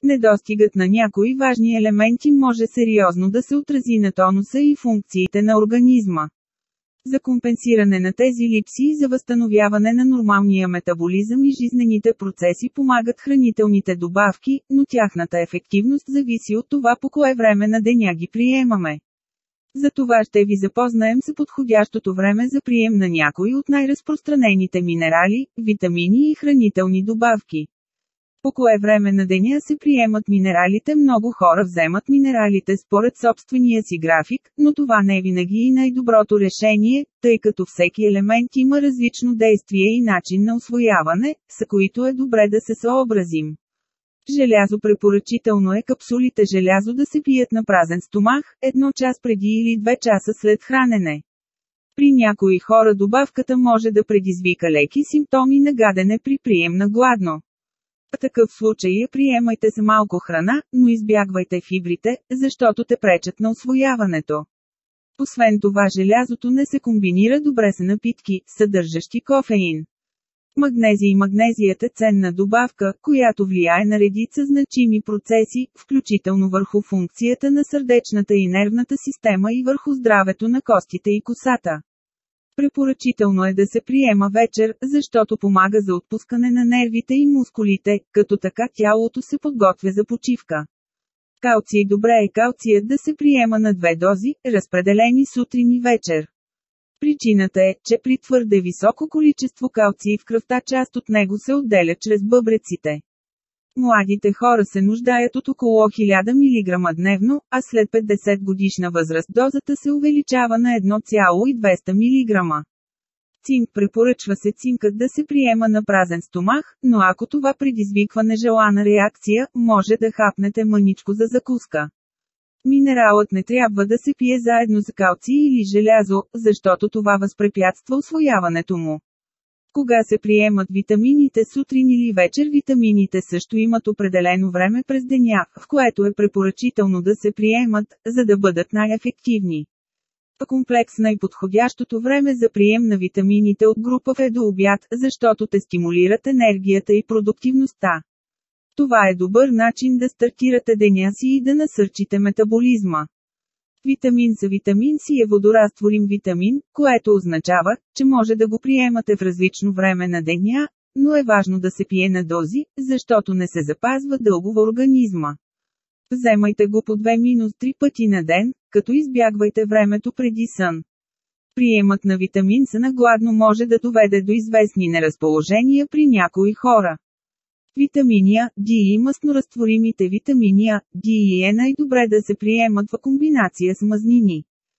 Недостигът на някои важни елементи може сериозно да се отрази на тонуса и функциите на организма. За компенсиране на тези липси и за възстановяване на нормалния метаболизъм и жизнените процеси помагат хранителните добавки, но тяхната ефективност зависи от това по кое време на деня ги приемаме. За това ще ви запознаем с подходящото време за прием на някои от най-разпространените минерали, витамини и хранителни добавки. По кое време на деня се приемат минералите? Много хора вземат минералите според собствения си график, но това не е винаги и най-доброто решение, тъй като всеки елемент има различно действие и начин на усвояване, с които е добре да се съобразим. Желязо. Препоръчително е капсулите желязо да се пият на празен стомах, 1 час преди или 2 часа след хранене. При някои хора добавката може да предизвика леки симптоми на гадене при прием на гладно. В такъв случай я приемайте с малко храна, но избягвайте фибрите, защото те пречат на усвояването. Освен това желязото не се комбинира добре с напитки, съдържащи кофеин. Магнезий. Магнезият е ценна добавка, която влияе на редица значими процеси, включително върху функцията на сърдечната и нервната система и върху здравето на костите и косата. Препоръчително е да се приема вечер, защото помага за отпускане на нервите и мускулите, като така тялото се подготвя за почивка. Калций. Добре е калцият да се приема на 2 дози, разпределени сутрин и вечер. Причината е, че при твърде високо количество калций в кръвта част от него се отделя чрез бъбреците. Младите хора се нуждаят от около 1000 мг дневно, а след 50 годишна възраст дозата се увеличава на 1,200 мг. Цинк. Препоръчва се цинкът да се приема на празен стомах, но ако това предизвиква нежелана реакция, може да хапнете мъничко за закуска. Минералът не трябва да се пие заедно с калций или желязо, защото това възпрепятства усвояването му. Кога се приемат витамините сутрин или вечер? Витамините също имат определено време през деня, в което е препоръчително да се приемат, за да бъдат най-ефективни. В комплекс най-подходящото време за прием на витамините от група В е до обяд, защото те стимулират енергията и продуктивността. Това е добър начин да стартирате деня си и да насърчите метаболизма. Витамин С. Витамин С е водорастворим витамин, което означава, че може да го приемате в различно време на деня, но е важно да се пие на дози, защото не се запазва дълго в организма. Вземайте го по 2-3 пъти на ден, като избягвайте времето преди сън. Приемът на витамин С на гладно може да доведе до известни неразположения при някои хора. Витамини А, Д и мастноразтворимите витамини А, Д и е най-добре да се приемат в комбинация с мазнини.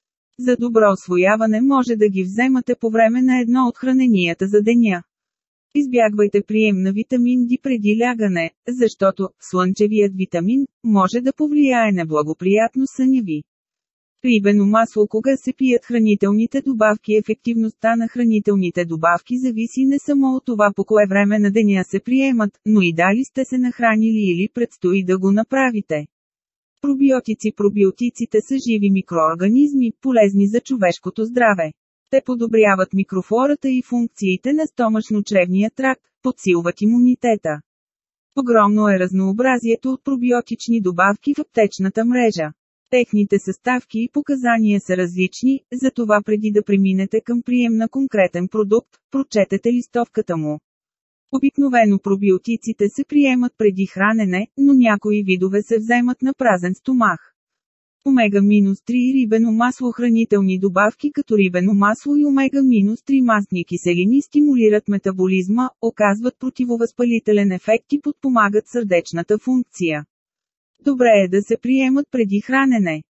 За добро усвояване може да ги вземате по време на едно от храненията за деня. Избягвайте прием на витамин Д преди лягане, защото слънчевият витамин може да повлияе неблагоприятно съня ви. Рибено масло. Кога се пият хранителните добавки? Ефективността на хранителните добавки зависи не само от това по кое време на деня се приемат, но и дали сте се нахранили или предстои да го направите. Пробиотици. Пробиотиците са живи микроорганизми, полезни за човешкото здраве. Те подобряват микрофлората и функциите на стомашно-чревния тракт, подсилват имунитета. Огромно е разнообразието от пробиотични добавки в аптечната мрежа. Техните съставки и показания са различни, затова преди да преминете към прием на конкретен продукт, прочетете листовката му. Обикновено пробиотиците се приемат преди хранене, но някои видове се вземат на празен стомах. Омега-3 и рибено масло. Хранителни добавки като рибено масло и омега-3 мастни киселини стимулират метаболизма, оказват противовъзпалителен ефект и подпомагат сърдечната функция. Добре е да се приемат преди хранене.